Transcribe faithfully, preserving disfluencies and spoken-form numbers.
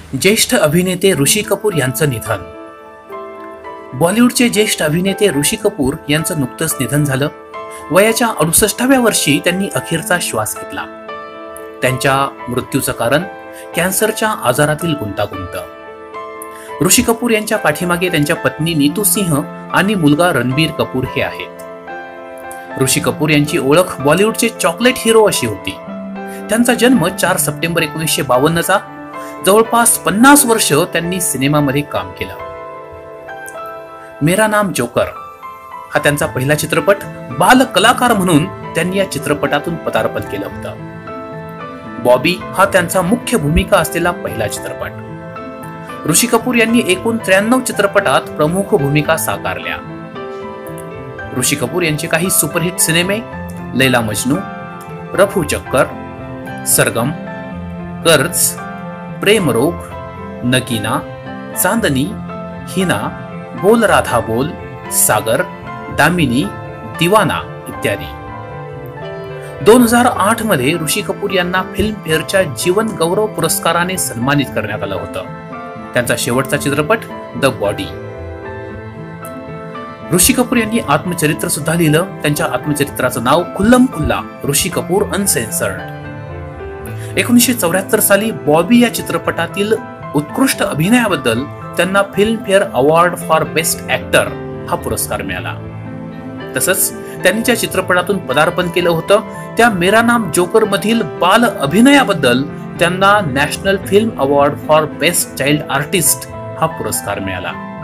ज्येष्ठ अभिनेते ऋषी कपूर यांचं निधन. बॉलिवूडचे ज्येष्ठ अभिनेते ऋषी कपूर यांचं नुकतंच निधन झालं. वयाच्या अडुसष्टाव्या वर्षी त्यांनी अखेरचा श्वास घेतला. त्यांच्या मृत्यूचं कारण कॅन्सरच्या आजारातील गुंतागुंत. ऋषी कपूर यांच्या पाठीमागे त्यांच्या पत्नी नीतू सिंह आणि मुलगा रणबीर कपूर हे आहेत. ऋषी कपूर यांची ओळख बॉलिवूडचे चॉकलेट हिरो अशी होती. त्यांचा जन्म चार सप्टेंबर एकोणीसशे बावन्नचा. जवळपास पन्नास वर्ष त्यांनी सिनेमामध्ये काम केलं. मेरा नाम जोकर हा त्यांचा पहिला चित्रपट. बाल कलाकार म्हणून त्यांनी या चित्रपटातून पदार्पण केलं होतं. बॉबी हा त्यांचा मुख्य भूमिका असलेला पहिला चित्रपट. ऋषी कपूर यांनी एकूण त्र्याण्णव चित्रपटात प्रमुख भूमिका साकारल्या. ऋषी कपूर यांचे काही सुपरहिट सिनेमे लैला मजनू, रफू चक्कर, सरगम, कर्ज, प्रेम रोग, नगीना, चांदनी, हिना, बोल राधा बोल, सागर, दामिनी, दिवाना इत्यादी. दोन हजार आठ मध्ये ऋषी कपूर यांना फिल्म फेअरच्या जीवन गौरव पुरस्काराने सन्मानित करण्यात आलं होतं. त्यांचा शेवटचा चित्रपट द बॉडी. ऋषी कपूर यांनी आत्मचरित्र सुद्धा लिहिलं. त्यांच्या आत्मचरित्राचं नाव खुल्लम खुल्ला ऋषी कपूर अनसेन्सर्ड. एकोणीसशे चौऱ्याहत्तर साली बॉबी या चित्रपटातील उत्कृष्ट अभिनयाबद्दल त्यांना Filmfare award for best actor हा पुरस्कार मिळाला. तसंच त्यांनी ज्या चित्रपटातून पदार्पण केलं होतं त्या मेरा नाम जोकर मधील बाल अभिनयाबद्दल त्यांना national film award for best child artist हा पुरस्कार मिळाला.